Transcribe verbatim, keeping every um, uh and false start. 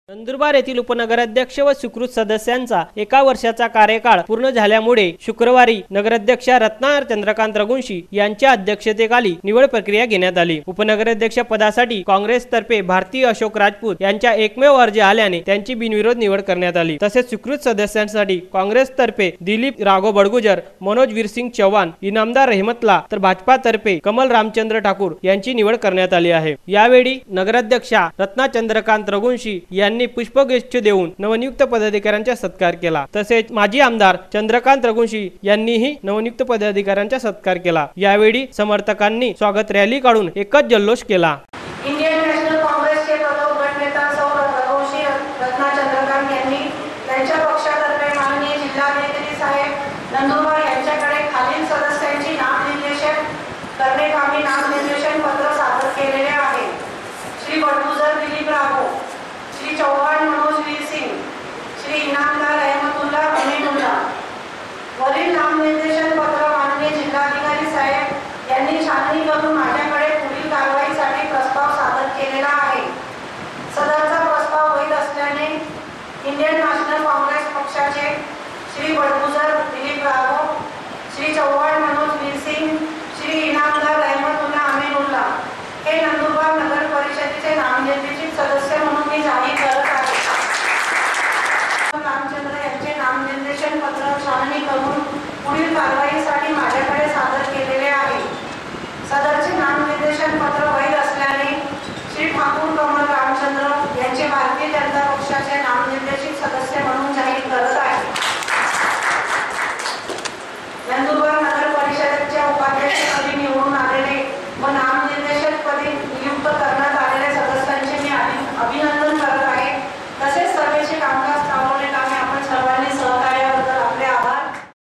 नंदुरबार येथील उपनगराध्यक्ष व स्वीकृत सदस्यांचा एका वर्षाचा कार्यकाळ पूर्ण झाल्यामुळे शुक्रवारी नगराध्यक्षा रत्ना चंद्रकांत रघुवंशी यांच्या अध्यक्षतेखाली निवड प्रक्रिया घेण्यात आली। उपनगराध्यक्ष पदासाठी काँग्रेसतर्फे भारती अशोक राजपूत यांच्या एकमेव अर्ज आल्याने त्यांची बिनविरोध निवड करण्यात आली। तसेच स्वीकृत सदस्यांसाठी काँग्रेसतर्फे दिलीप राघव बडगुजर, मनोज वीरसिंग चव्हाण, इनामदार रहमतला तर भाजपातर्फे कमल रामचंद्र ठाकूर यांची निवड करण्यात आली आहे। यावेळी नगराध्यक्षा रत्ना चंद्रकांत रघुवंशी यांनी पुष्पगुच्छ देऊन नवनियुक्त पदाधिकाऱ्यांचा सत्कार केला। तसेच माजी आमदार चंद्रकांत रघुवंशी यांनीही नवनियुक्त पदाधिकाऱ्यांचा सत्कार केला। यावेळी समर्थकांनी स्वागत रॅली काढून एकच जल्लोष केला। इंडियन नॅशनल काँग्रेसचे प्रमुख गटनेता सौ रघुवंशी रत्ना चंद्रकांत यांनी त्यांच्या पक्षातर्फे माननीय जिल्हाधिकारी साहेब नंदुरबार यांच्याकडे खालील सदस्यांची नामनिर्देशन करण्याकामी नामनिर्देशन पत्र सादर केलेले आहे। श्री बडगुजर दिलीप राघव, श्री चव्हाण मनोज वीरसिंग, श्री इनामदार रहमतुल्ला अमीनुल्ला। वरील नामनिर्देशन पत्र माननीय जिल्हाधिकारी साहेब यांनी छाननी करून माझ्याकडे पुढील कारवाईसाठी प्रस्ताव सादर केलेला आहे। सदरचा प्रस्ताव वैध असल्याने इंडियन नॅशनल काँग्रेस पक्षाचे श्री बडगुजर दिलीप राघव, श्री चव्हाण मनोज वीरसिंग, श्री इनामदार रहमतुल्ला अमीनुल्ला हे नंदुरबार नगर परिषदेचे नामनिर्देशित सदस्य म्हणून मी जाहीर करत आहे। रामचंद्र यांचे नामनिर्देशन पत्र छाननी करून पुढील कारवाईसाठी माझ्याकडे सादर केलेले आहे। सदरचे नामनिर्देशन पत्र वैध असल्याने श्री ठाकूर कमल रामचंद्र यांचे भारतीय जनता पक्षाचे